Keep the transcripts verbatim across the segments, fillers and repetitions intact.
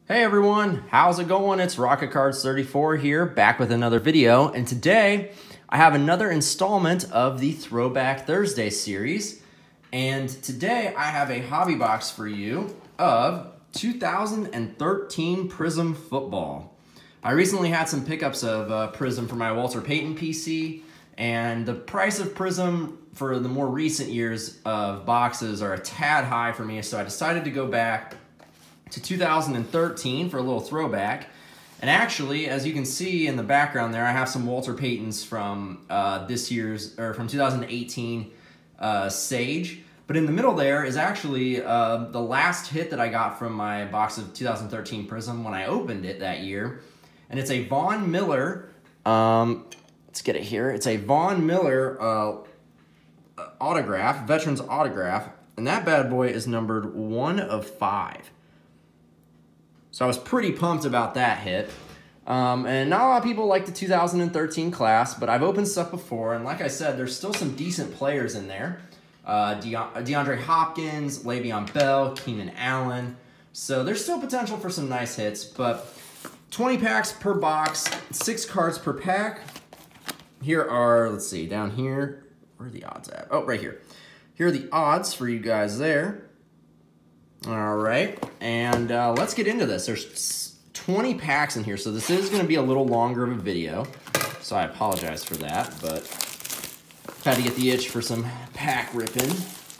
Hey everyone, how's it going? It's Rocket Cards thirty-four here, back with another video, and today I have another installment of the Throwback Thursday series, and today I have a hobby box for you of two thousand thirteen Prizm Football. I recently had some pickups of uh, Prizm for my Walter Payton P C, and the price of Prizm for the more recent years of boxes are a tad high for me, so I decided to go back to two thousand thirteen for a little throwback. And actually, as you can see in the background there, I have some Walter Paytons from uh, this year's, or from two thousand eighteen uh, Sage. But in the middle there is actually uh, the last hit that I got from my box of two thousand thirteen Prizm when I opened it that year. And it's a Von Miller, um, let's get it here. It's a Von Miller uh, autograph, Veterans autograph. And that bad boy is numbered one of five. So I was pretty pumped about that hit. Um, and not a lot of people like the two thousand thirteen class, but I've opened stuff before, and like I said, there's still some decent players in there. Uh, De DeAndre Hopkins, Le'Veon Bell, Keenan Allen. So there's still potential for some nice hits, but twenty packs per box, six cards per pack. Here are, let's see, down here, where are the odds at? Oh, right here. Here are the odds for you guys there. All right, and uh, let's get into this. There's twenty packs in here, so this is going to be a little longer of a video, so I apologize for that, but I've had to get the itch for some pack ripping.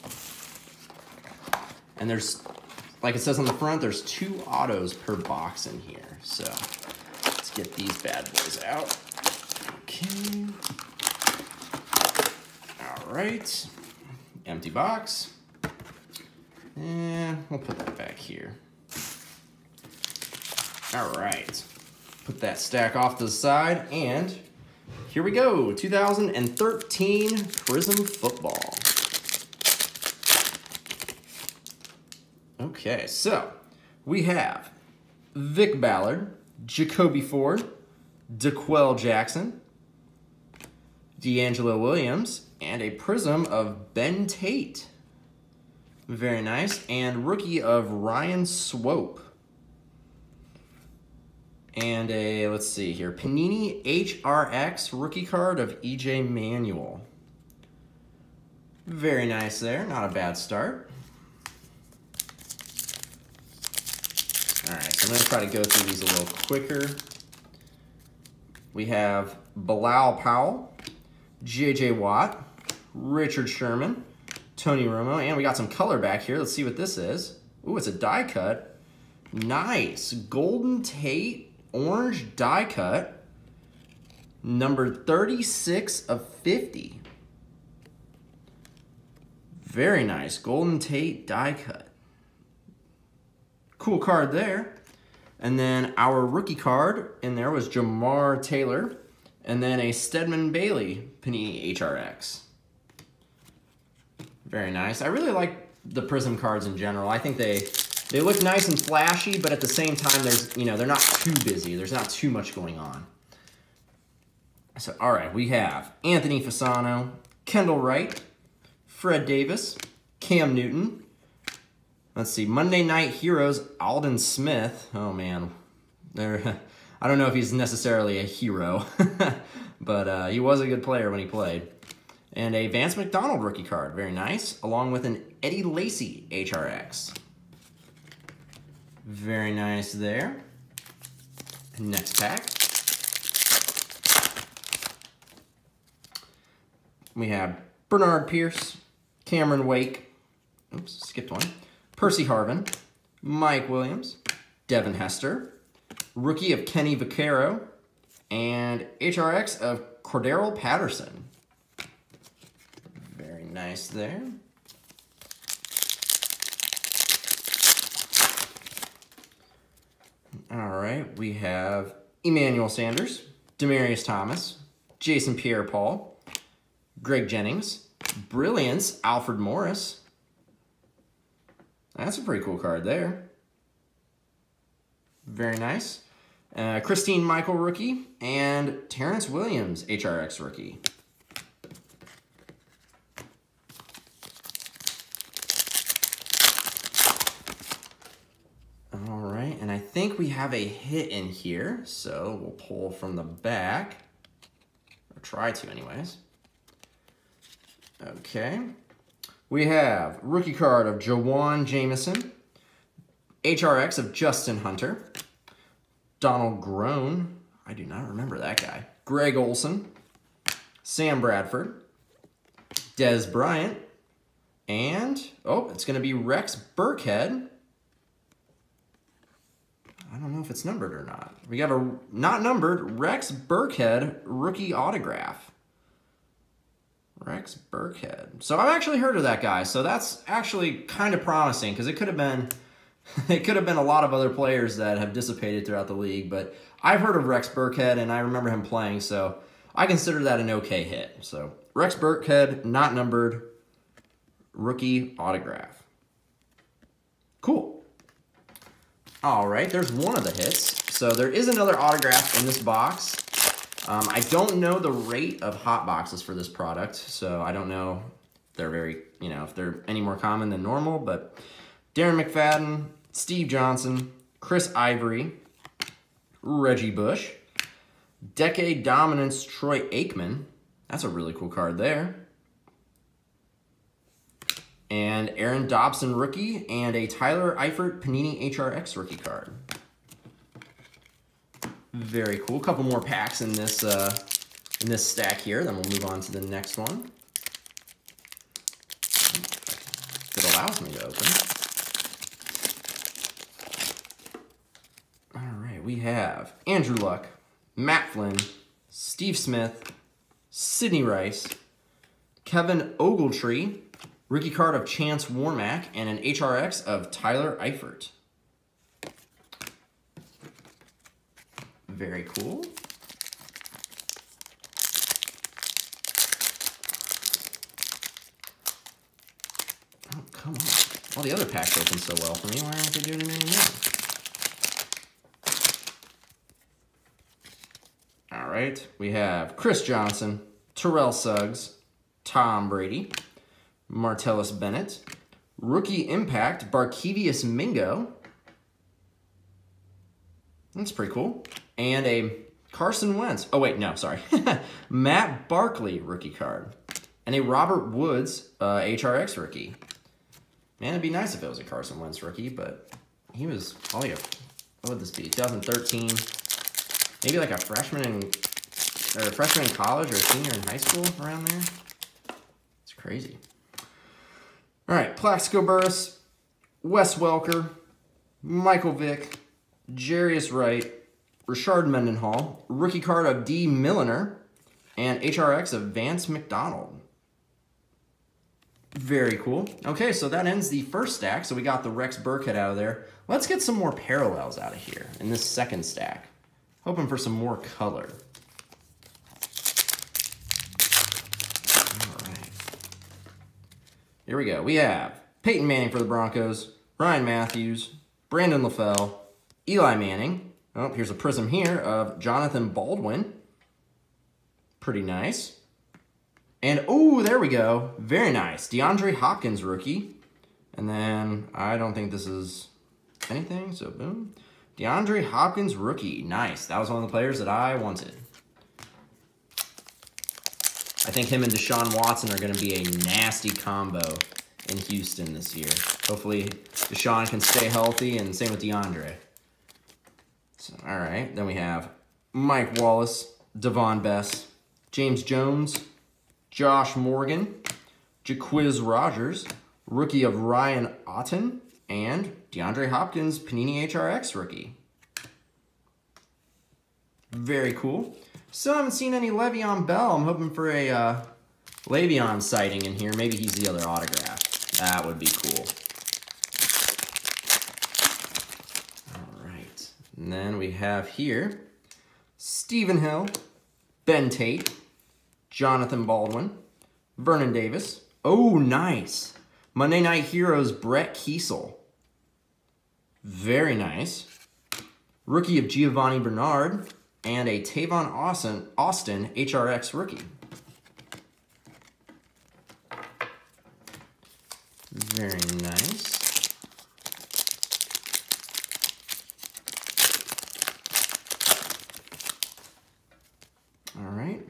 And there's, like it says on the front, there's two autos per box in here, so let's get these bad boys out. Okay. All right, empty box. And we'll put that back here. All right, put that stack off to the side, and here we go, two thousand thirteen Prizm Football. Okay, so we have Vic Ballard, Jacoby Ford, D'Qwell Jackson, D'Angelo Williams, and a Prizm of Ben Tate. Very nice. And rookie of Ryan Swope. And a, let's see here, Panini H R X rookie card of E J Manuel. Very nice there. Not a bad start. All right, so I'm going to try to go through these a little quicker. We have Bilal Powell, J J Watt, Richard Sherman, Tony Romo, and we got some color back here. Let's see what this is. Ooh, it's a die cut. Nice. Golden Tate, orange die cut. Number thirty-six of fifty. Very nice. Golden Tate die cut. Cool card there. And then our rookie card in there was Jamar Taylor. And then a Stedman Bailey Panini H R X. Very nice. I really like the Prizm cards in general. I think they they look nice and flashy, but at the same time, there's you know they're not too busy. There's not too much going on. So all right, we have Anthony Fasano, Kendall Wright, Fred Davis, Cam Newton. Let's see, Monday Night Heroes, Aldon Smith. Oh man, there. I don't know if he's necessarily a hero, but uh, he was a good player when he played. And a Vance McDonald rookie card, very nice, along with an Eddie Lacy H R X. Very nice there. Next pack. We have Bernard Pierce, Cameron Wake, oops, skipped one, Percy Harvin, Mike Williams, Devin Hester, rookie of Kenny Vaccaro, and H R X of Cordero Patterson. Nice there. All right, we have Emmanuel Sanders, Demarius Thomas, Jason Pierre-Paul, Greg Jennings, Brilliance, Alfred Morris. That's a pretty cool card there. Very nice. Uh, Christine Michael rookie, and Terrence Williams H R X rookie. right, and I think we have a hit in here, so we'll pull from the back, or try to anyways. Okay, we have rookie card of Jawan Jamison, H R X of Justin Hunter, Donald Groen, I do not remember that guy, Greg Olson, Sam Bradford, Des Bryant, and, oh, it's going to be Rex Burkhead. I don't know if it's numbered or not. We got a not numbered Rex Burkhead rookie autograph. Rex Burkhead. So I've actually heard of that guy. So that's actually kind of promising because it could have been it could have been a lot of other players that have dissipated throughout the league. But I've heard of Rex Burkhead and I remember him playing. So I consider that an okay hit. So Rex Burkhead, not numbered, rookie autograph. Cool. All right, there's one of the hits. So there is another autograph in this box. Um, I don't know the rate of hot boxes for this product, so I don't know if they're very, you know, if they're any more common than normal, but Darren McFadden, Steve Johnson, Chris Ivory, Reggie Bush, Decade Dominance Troy Aikman. That's a really cool card there. And Aaron Dobson rookie, and a Tyler Eifert Panini H R X rookie card. Very cool. A couple more packs in this uh, in this stack here. Then we'll move on to the next one. If it allows me to open. All right, we have Andrew Luck, Matt Flynn, Steve Smith, Sidney Rice, Kevin Ogletree, rookie card of Chance Warmack, and an H R X of Tyler Eifert. Very cool. Oh, come on. All the other packs open so well for me. Why aren't they doing it anymore? All right. We have Chris Johnson, Terrell Suggs, Tom Brady, Martellus Bennett, rookie impact, Barkevius Mingo. That's pretty cool. And a Carson Wentz. Oh, wait, no, sorry. Matt Barkley rookie card. And a Robert Woods uh, H R X rookie. Man, it'd be nice if it was a Carson Wentz rookie, but he was probably a, what would this be, twenty thirteen? Maybe like a freshman in, or a freshman in college or a senior in high school around there. It's crazy. All right, Plaxico Burress, Wes Welker, Michael Vick, Jarius Wright, Rashard Mendenhall, rookie card of D. Milliner, and H R X of Vance McDonald. Very cool. Okay, so that ends the first stack. So we got the Rex Burkhead out of there. Let's get some more parallels out of here in this second stack. Hoping for some more color. All right. Here we go. We have Peyton Manning for the Broncos, Ryan Matthews, Brandon LaFell, Eli Manning. Oh, here's a prism here of Jonathan Baldwin. Pretty nice. And, oh, there we go. Very nice. DeAndre Hopkins rookie. And then, I don't think this is anything, so boom. DeAndre Hopkins rookie. Nice. That was one of the players that I wanted. I think him and Deshaun Watson are going to be a nasty combo in Houston this year. Hopefully, Deshaun can stay healthy, and same with DeAndre. So, all right. Then we have Mike Wallace, Devon Bess, James Jones, Josh Morgan, Jaquiz Rogers, rookie of Ryan Otten, and DeAndre Hopkins, Panini H R X rookie. Very cool. Still haven't seen any Le'Veon Bell. I'm hoping for a uh, Le'Veon sighting in here. Maybe he's the other autograph. That would be cool. All right. And then we have here Stephen Hill, Ben Tate, Jonathan Baldwin, Vernon Davis. Oh, nice. Monday Night Heroes, Brett Kiesel. Very nice. Rookie of Giovanni Bernard, and a Tavon Austin, Austin H R X rookie. Very nice.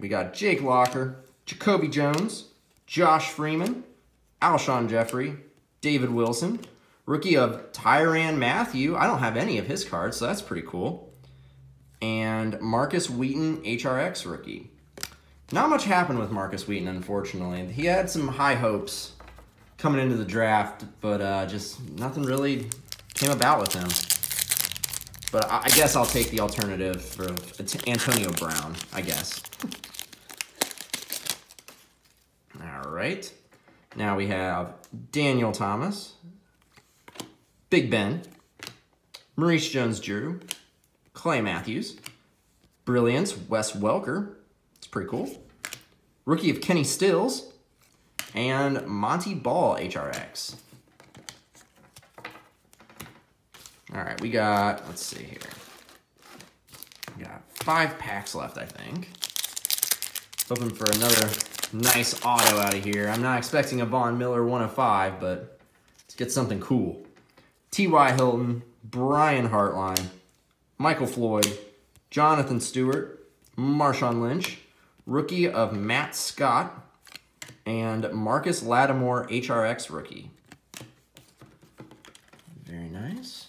we got Jake Locker, Jacoby Jones, Josh Freeman, Alshon Jeffrey, David Wilson, rookie of Tyrann Mathieu. I don't have any of his cards, so that's pretty cool. And Marcus Wheaton, H R X rookie. Not much happened with Marcus Wheaton, unfortunately. He had some high hopes coming into the draft, but uh, just nothing really came about with him. But I guess I'll take the alternative for Antonio Brown, I guess. All right. Now we have Daniel Thomas, Big Ben, Maurice Jones-Drew, Clay Matthews, Brilliance, Wes Welker. It's pretty cool. Rookie of Kenny Stills, and Monty Ball, H R X. All right, we got, let's see here. We got five packs left, I think. Hoping for another nice auto out of here. I'm not expecting a Von Miller one of five, but let's get something cool. T Y Hilton, Brian Hartline, Michael Floyd, Jonathan Stewart, Marshawn Lynch, rookie of Matt Scott, and Marcus Lattimore, H R X rookie. Very nice.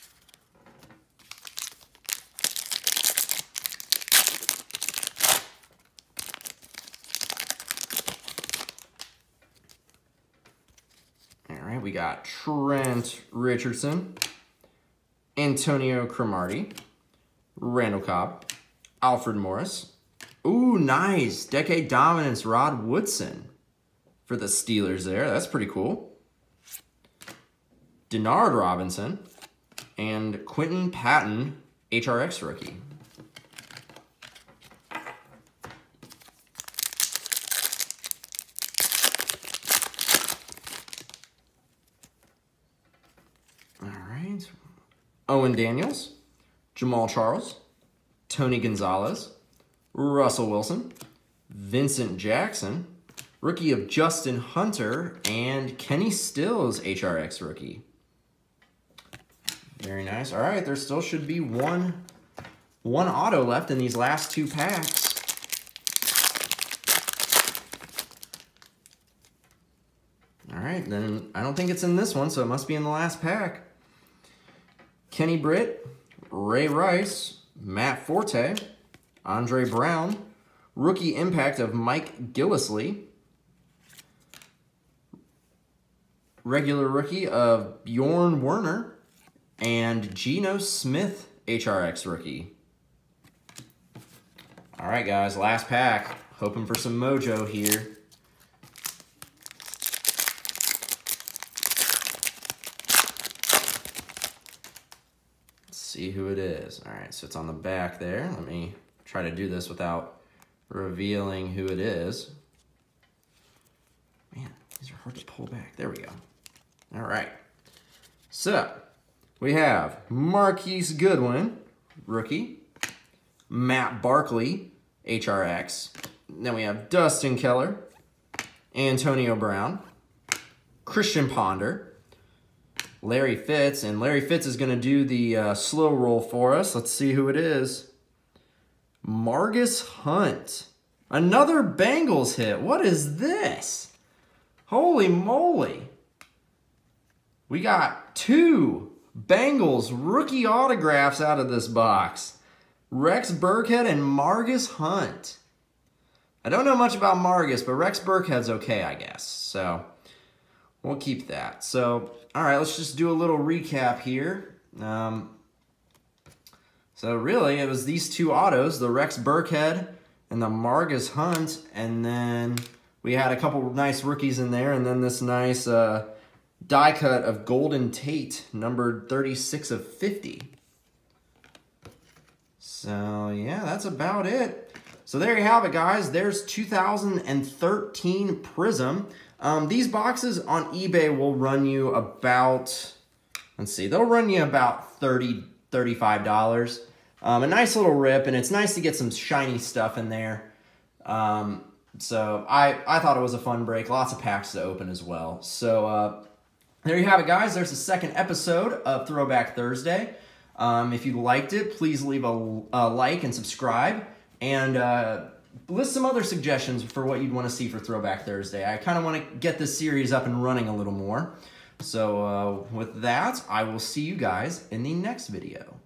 All right, we got Trent Richardson, Antonio Cromartie, Randall Cobb, Alfred Morris. Ooh, nice. Decade Dominance, Rod Woodson for the Steelers there. That's pretty cool. Denard Robinson and Quentin Patton, H R X rookie. All right. Owen Daniels, Jamal Charles, Tony Gonzalez, Russell Wilson, Vincent Jackson, rookie of Justin Hunter, and Kenny Stills, H R X rookie. Very nice. All right, there still should be one, one auto left in these last two packs. All right, then I don't think it's in this one, so it must be in the last pack. Kenny Britt, Ray Rice, Matt Forte, Andre Brown, rookie impact of Mike Gillislee, regular rookie of Bjorn Werner, and Geno Smith, H R X rookie. All right, guys, last pack. Hoping for some mojo here. Let's see who it is. All right, so it's on the back there. Let me try to do this without revealing who it is. Man, these are hard to pull back. There we go. All right. So, we have Marquise Goodwin, rookie. Matt Barkley, H R X. Then we have Dustin Keller, Antonio Brown, Christian Ponder, Larry Fitz. And Larry Fitz is going to do the uh, slow roll for us. Let's see who it is. Margus Hunt. Another Bengals hit. What is this? Holy moly. We got two Bengals rookie autographs out of this box. Rex Burkhead and Margus Hunt. I don't know much about Margus, but Rex Burkhead's okay, I guess. So, we'll keep that. So, all right, let's just do a little recap here. Um, so, really, it was these two autos, the Rex Burkhead and the Margus Hunt. And then we had a couple nice rookies in there. And then this nice uh, die cut of Golden Tate, numbered thirty-six of fifty. So, yeah, that's about it. So, there you have it, guys. There's two thousand thirteen Prizm. Um, these boxes on eBay will run you about, let's see, they'll run you about thirty, thirty-five dollars. Um, a nice little rip, and it's nice to get some shiny stuff in there. Um, so, I, I thought it was a fun break. Lots of packs to open as well. So, uh, there you have it, guys. There's the second episode of Throwback Thursday. Um, if you liked it, please leave a, a like and subscribe. And uh, list some other suggestions for what you'd want to see for Throwback Thursday. I kind of want to get this series up and running a little more. So uh, with that, I will see you guys in the next video.